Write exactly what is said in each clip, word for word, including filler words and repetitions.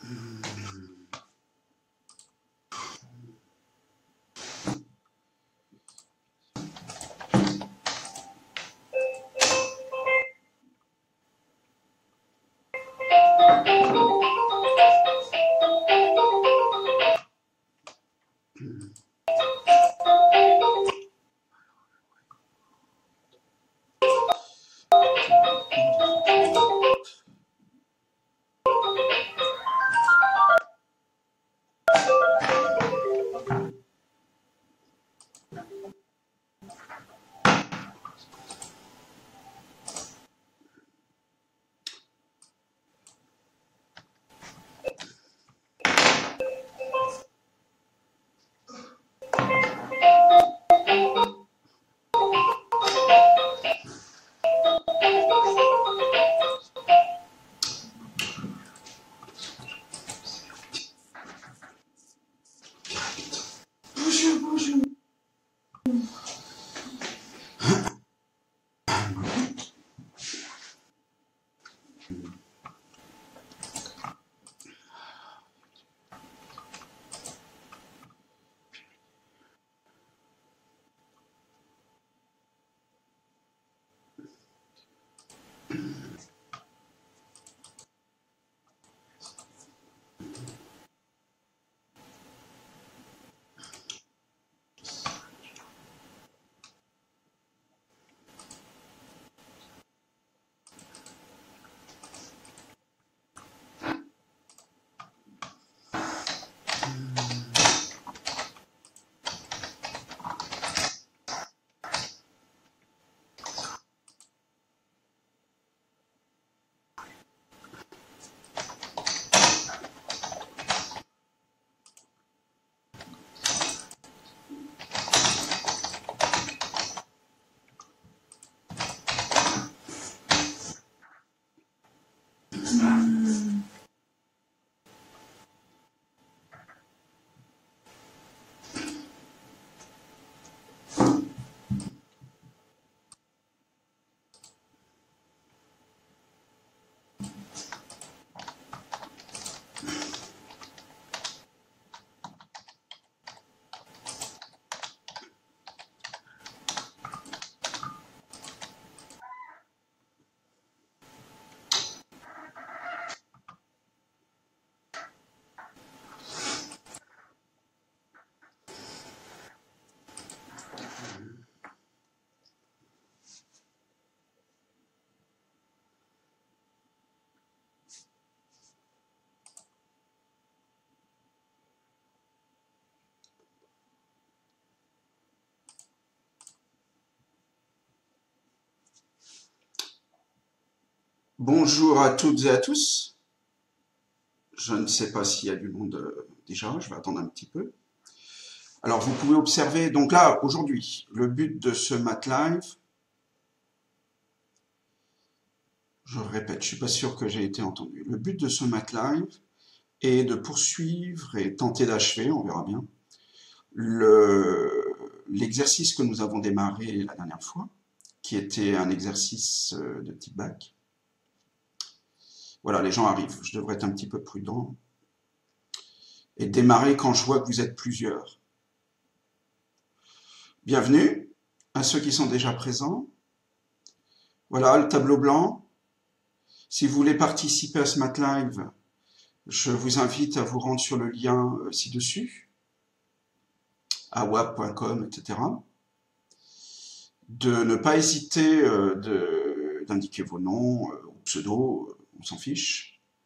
Bonjour à toutes et à tous. Je ne sais pas s'il y a du monde euh, déjà, je vais attendre un petit peu. Alors vous pouvez observer, donc là aujourd'hui, le but de ce Math Live, je répète, je suis pas sûr que j'ai été entendu. Le but de ce Math Live est de poursuivre et tenter d'achever, on verra bien, le, l'exercice que nous avons démarré la dernière fois, qui était un exercice euh, de type bac. Voilà, les gens arrivent, je devrais être un petit peu prudent. Et démarrer quand je vois que vous êtes plusieurs. Bienvenue à ceux qui sont déjà présents. Voilà, le tableau blanc. Si vous voulez participer à ce Math Live, je vous invite à vous rendre sur le lien ci-dessus, awap point com, et cetera. De ne pas hésiter euh, d'indiquer vos noms, euh, ou pseudo, on s'en fiche.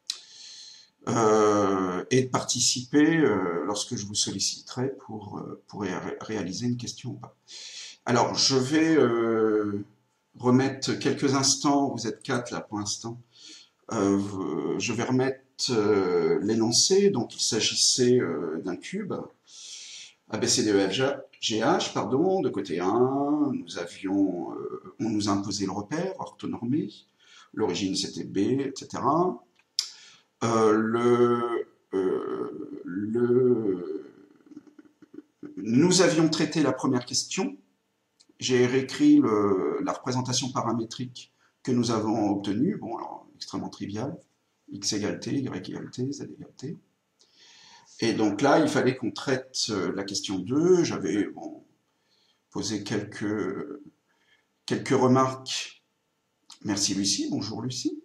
Euh, et de participer euh, lorsque je vous solliciterai pour, euh, pour ré réaliser une question ou pas. Alors, je vais euh, remettre quelques instants, vous êtes quatre là pour l'instant, euh, je vais remettre euh, l'énoncé, donc il s'agissait euh, d'un cube, A B C D E F G H, pardon, de côté un, nous avions, euh, on nous a imposé le repère orthonormé, l'origine c'était B, et cetera. Euh, le, euh, le, nous avions traité la première question. J'ai réécrit le, la représentation paramétrique que nous avons obtenue. Bon, alors, extrêmement trivial. x égale t, y égale t, z égale t. Et donc là, il fallait qu'on traite la question deux. J'avais bon, posé quelques, quelques remarques. Merci Lucie, bonjour Lucie.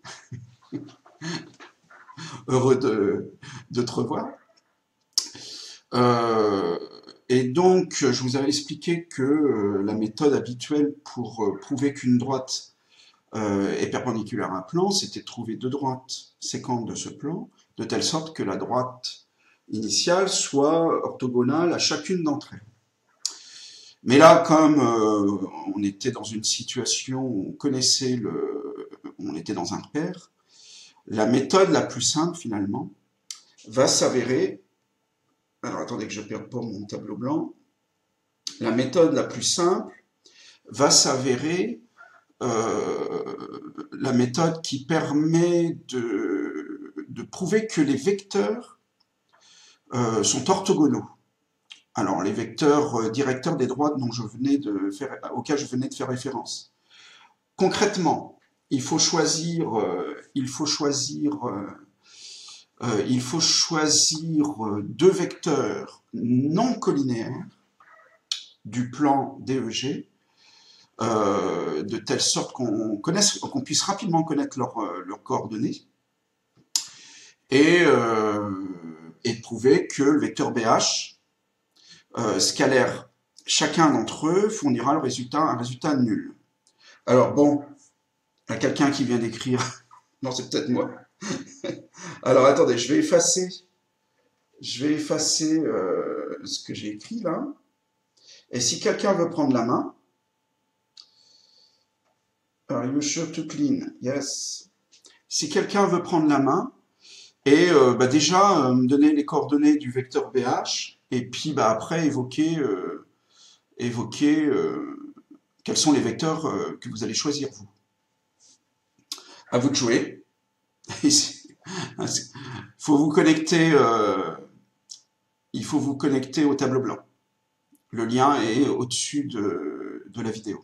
Heureux de, de te revoir. Euh, et donc, je vous avais expliqué que euh, la méthode habituelle pour euh, prouver qu'une droite euh, est perpendiculaire à un plan, c'était de trouver deux droites séquentes de ce plan, de telle sorte que la droite initiale soit orthogonale à chacune d'entre elles. Mais là, comme euh, on était dans une situation où on connaissait le... on était dans un repère, la méthode la plus simple, finalement, va s'avérer... Alors, attendez que je ne perde pas mon tableau blanc. La méthode la plus simple va s'avérer euh, la méthode qui permet de, de prouver que les vecteurs euh, sont orthogonaux. Alors, les vecteurs euh, directeurs des droites dont je venais de faire, auxquels je venais de faire référence. Concrètement, il faut choisir, euh, il faut choisir, euh, euh, il faut choisir euh, deux vecteurs non collinéaires du plan D E G, euh, de telle sorte qu'on connaisse, qu'on puisse rapidement connaître leurs leurs coordonnées, et, euh, et prouver que le vecteur B H euh, scalaire, chacun d'entre eux fournira le résultat, un résultat nul. Alors bon, il y a quelqu'un qui vient d'écrire, non c'est peut-être moi. Alors attendez, je vais effacer, je vais effacer euh, ce que j'ai écrit là. Et si quelqu'un veut prendre la main, are you sure to clean? Yes. Si quelqu'un veut prendre la main, et euh, bah déjà euh, me donner les coordonnées du vecteur B H, et puis bah après évoquer, euh, évoquer euh, quels sont les vecteurs euh, que vous allez choisir vous. À vous de jouer. Il faut vous connecter, euh, il faut vous connecter au tableau blanc. Le lien est au-dessus de, de la vidéo.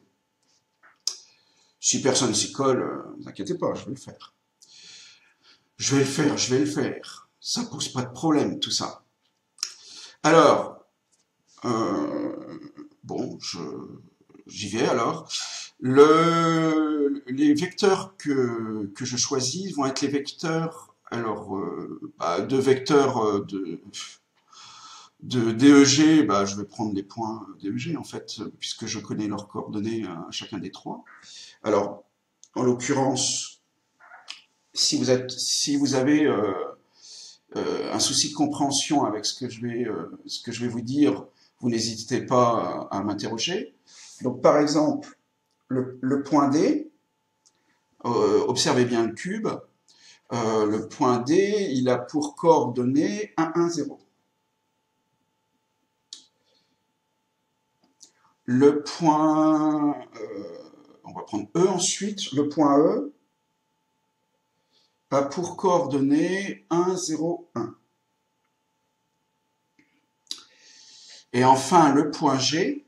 Si personne s'y colle, ne vous inquiétez pas, je vais le faire. Je vais le faire, je vais le faire. Ça pose pas de problème, tout ça. Alors, euh, bon, je, j'y vais alors. Le, les vecteurs que, que je choisis vont être les vecteurs, alors, euh, bah, deux vecteurs de, de D E G, bah, je vais prendre les points D E G en fait, puisque je connais leurs coordonnées à chacun des trois. Alors, en l'occurrence, si vous êtes, si vous avez euh, euh, un souci de compréhension avec ce que je vais, euh, ce que je vais vous dire, vous n'hésitez pas à, à m'interroger. Donc, par exemple, le, le point D, euh, observez bien le cube. Euh, le point D, il a pour coordonnées un, un, zéro. Le point, euh, on va prendre E ensuite, le point E a pour coordonnées un, zéro, un. Et enfin, le point G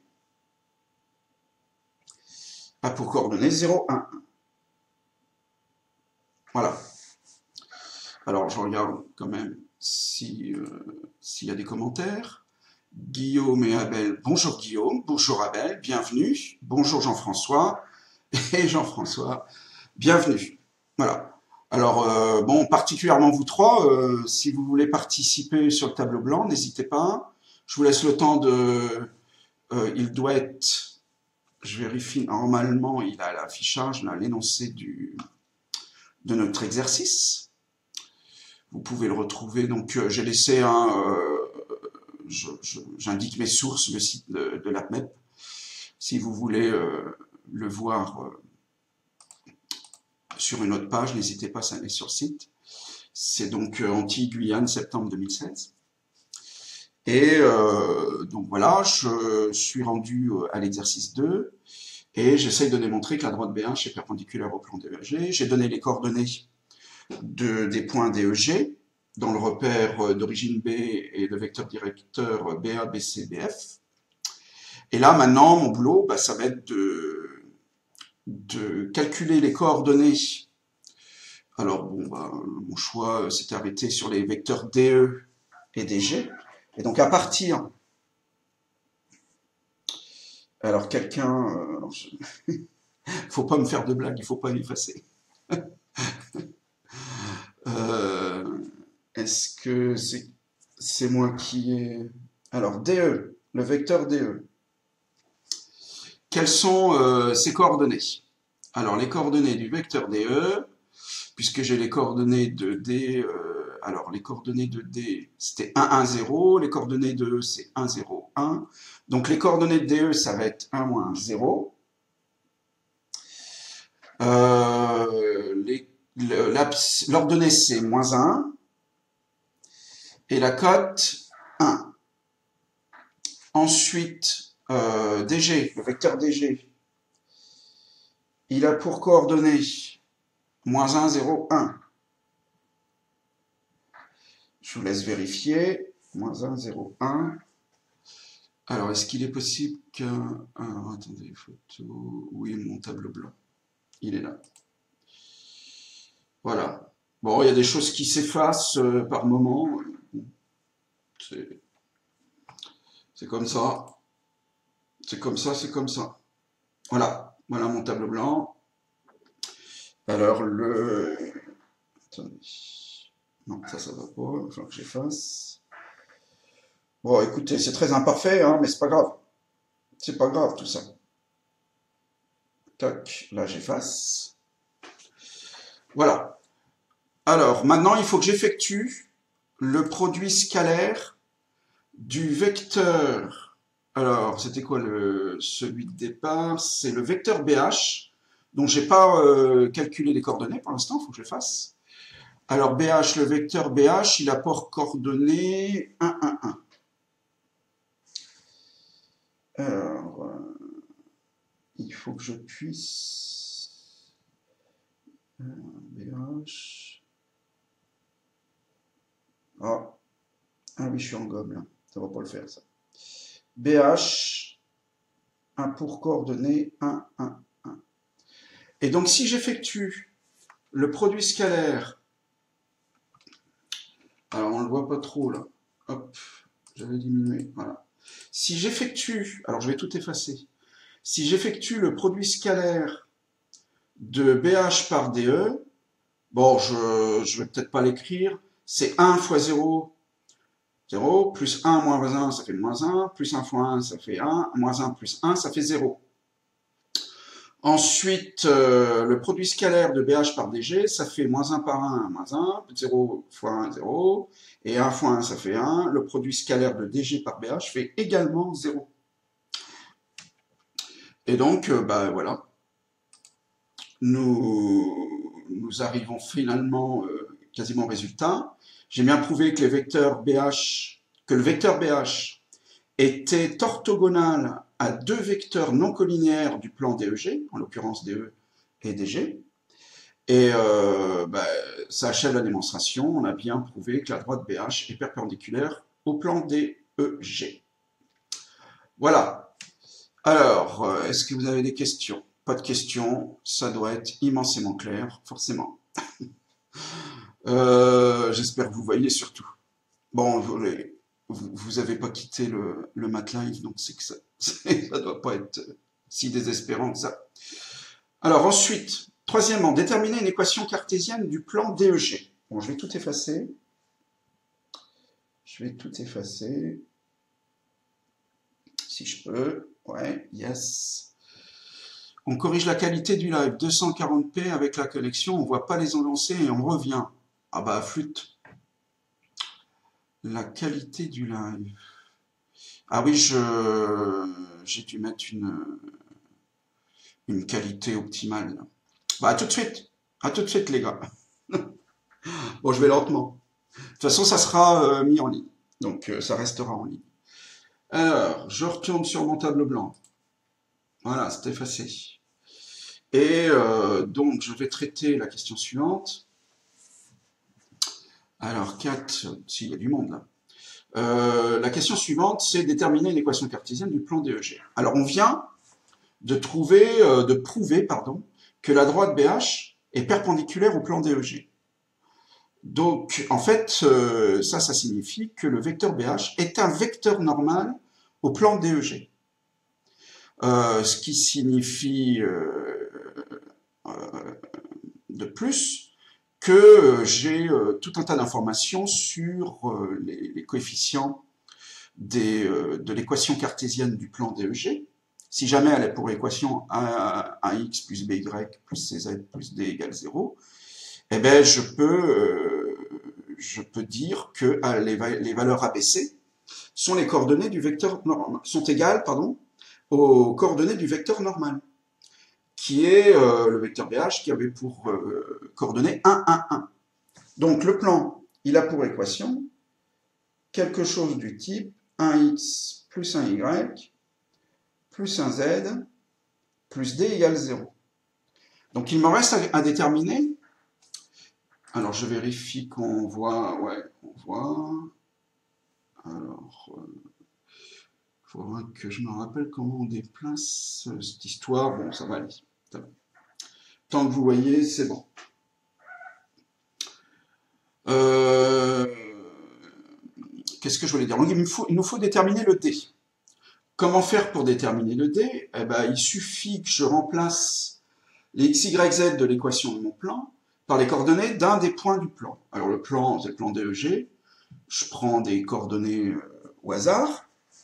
a pour coordonnées zéro, un, un. Voilà. Alors, je regarde quand même si, euh, s'il y a des commentaires. Guillaume et Abel. Bonjour Guillaume, bonjour Abel, bienvenue. Bonjour Jean-François et Jean-François, bienvenue. Voilà. Alors, euh, bon, particulièrement vous trois, euh, si vous voulez participer sur le tableau blanc, n'hésitez pas. Je vous laisse le temps de... Euh, il doit être... Je vérifie, normalement, il a l'affichage, l'énoncé du de notre exercice. Vous pouvez le retrouver. Donc, euh, j'ai laissé un... Euh, j'indique mes sources, le site de, de l'A P M E P. Si vous voulez euh, le voir euh, sur une autre page, n'hésitez pas à aller sur le site. C'est donc euh, Antilles-Guyane, septembre deux mille seize. Et euh, donc voilà, je suis rendu à l'exercice deux et j'essaye de démontrer que la droite B H est perpendiculaire au plan D E G. J'ai donné les coordonnées de, des points D E G dans le repère d'origine B et de vecteur directeur B A, B C, B F. Et là, maintenant, mon boulot, bah, ça va être de, de calculer les coordonnées Alors, bon, bah, mon choix euh, s'est arrêté sur les vecteurs D E et D G. Et donc, à partir... Alors, quelqu'un... Euh, alors, je- faut pas me faire de blagues, il faut pas l'effacer. Euh, Est-ce que c'est c'est moi qui ai... Alors, D E, le vecteur D E. Quelles sont euh, ses coordonnées? Alors, les coordonnées du vecteur D E, puisque j'ai les coordonnées de D, euh, alors les coordonnées de D, c'était un, un, zéro, les coordonnées de E, c'est un, zéro, un. Donc, les coordonnées de D E, ça va être un, moins zéro. Euh, les- le- l'abs- L'ordonnée, c'est moins un. Et la cote, un. Ensuite, euh, D G, le vecteur D G, il a pour coordonnées moins un, zéro, un. Je vous laisse vérifier. moins un, zéro, un. Alors, est-ce qu'il est possible qu'un... Alors, attendez, photo... Oui, mon tableau blanc. Il est là. Voilà. Bon, il y a des choses qui s'effacent euh, par moment. C'est c'est comme ça. C'est comme ça, c'est comme ça. Voilà. Voilà mon tableau blanc. Alors, le... Attendez. Non, ça, ça va pas. Il va falloir que j'efface. Bon, écoutez, c'est très imparfait, hein, mais c'est pas grave. C'est pas grave, tout ça. Tac, là, j'efface. Voilà. Alors, maintenant, il faut que j'effectue le produit scalaire du vecteur. Alors, c'était quoi le celui de départ? C'est le vecteur B H, dont j'ai pas euh, calculé les coordonnées pour l'instant, il faut que je le fasse. Alors, B H, le vecteur B H, il a pour coordonnées un, un, un. Alors, euh, il faut que je puisse... Euh, B H... Ah. ah oui, je suis en gomme là, ça va pas le faire ça. B H a pour coordonnées un, un, un. Et donc, si j'effectue le produit scalaire, alors on ne le voit pas trop là, hop, j'avais diminué, voilà. Si j'effectue, alors je vais tout effacer, si j'effectue le produit scalaire de B H par D E, bon, je ne vais peut-être pas l'écrire, c'est un fois zéro, zéro, plus un moins un, ça fait moins un, plus un fois un, ça fait un, moins un plus un, ça fait zéro. Ensuite, euh, le produit scalaire de B H par D G, ça fait moins un par un, moins un, zéro fois un, zéro, et un fois un, ça fait un. Le produit scalaire de D G par B H fait également zéro. Et donc, euh, bah voilà, nous, nous arrivons finalement euh, quasiment au résultat. J'ai bien prouvé que les vecteurs B H, que le vecteur B H était orthogonal à deux vecteurs non collinéaires du plan D E G, en l'occurrence D E et D G. Et euh, bah, ça achève la démonstration. On a bien prouvé que la droite B H est perpendiculaire au plan D E G. Voilà. Alors, est-ce que vous avez des questions? Pas de questions, ça doit être immensément clair, forcément. Euh, J'espère que vous voyez surtout. Bon, vous les, vous n'avez pas quitté le, le MATLAB, donc c'est que ça ne doit pas être si désespérant que ça. Alors ensuite, troisièmement, déterminer une équation cartésienne du plan D E G. Bon, je vais tout effacer. Je vais tout effacer. Si je peux. Ouais, yes. On corrige la qualité du live. deux cent quarante p avec la connexion, on ne voit pas les ondes lancées et on revient. Ah bah, flûte. La qualité du live. Ah oui, je j'ai dû mettre une, une qualité optimale. Bah, à tout de suite. À tout de suite, les gars. Bon, je vais lentement. De toute façon, ça sera euh, mis en ligne. Donc, euh, ça restera en ligne. Alors, je retourne sur mon tableau blanc. Voilà, c'est effacé. Et euh, donc, je vais traiter la question suivante. Alors, quatre, s'il y a du monde là. Euh, la question suivante, c'est déterminer l'équation cartésienne du plan D E G. Alors, on vient de trouver, euh, de prouver, pardon, que la droite B H est perpendiculaire au plan D E G. Donc, en fait, euh, ça, ça signifie que le vecteur B H est un vecteur normal au plan D E G. Euh, ce qui signifie euh, euh, de plus que euh, j'ai euh, tout un tas d'informations sur euh, les, les coefficients des, euh, de l'équation cartésienne du plan D E G. Si jamais elle est pour équation a x plus by plus cz plus d égale zéro, eh ben je peux, euh, je peux dire que euh, les, les valeurs A B C sont les coordonnées du vecteur normal, sont égales, pardon, aux coordonnées du vecteur normal, qui est euh, le vecteur B H qui avait pour euh, coordonnées un, un, un. Donc le plan, il a pour équation quelque chose du type un x plus un y plus un z plus d égale zéro. Donc il me reste à, à déterminer. Alors je vérifie qu'on voit, ouais, on voit. Alors, il euh, faudra que je me rappelle comment on déplace cette histoire. Bon, ça va aller. Ça va. Tant que vous voyez, c'est bon. Euh, Qu'est-ce que je voulais dire? Donc, il, me faut, il nous faut déterminer le d. Comment faire pour déterminer le d? Eh ben, il suffit que je remplace les x, y, z de l'équation de mon plan par les coordonnées d'un des points du plan. Alors le plan, c'est le plan D E G. Je prends des coordonnées euh, au hasard.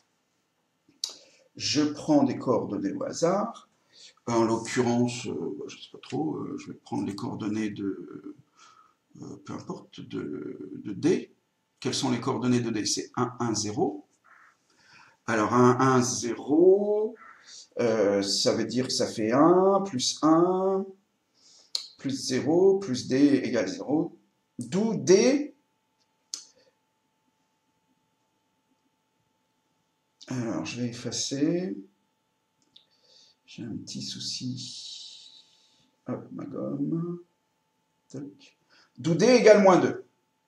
Je prends des coordonnées au hasard. En l'occurrence, euh, je ne sais pas trop, euh, je vais prendre les coordonnées de, euh, peu importe, de, de D. Quelles sont les coordonnées de D? C'est un, un, zéro. Alors un, un, zéro, euh, ça veut dire que ça fait un, plus un, plus zéro, plus D égale zéro. D'où D. Alors je vais effacer. J'ai un petit souci. Hop, ma gomme. D'où D égale moins deux.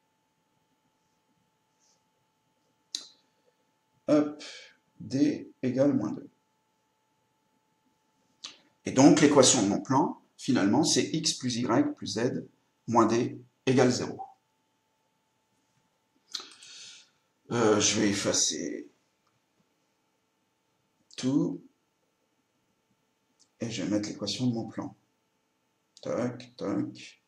Hop, D égale moins deux. Et donc, l'équation de mon plan, finalement, c'est x plus y plus z moins d égale zéro. Euh, je vais effacer tout. Et je vais mettre l'équation de mon plan. Tac, tac.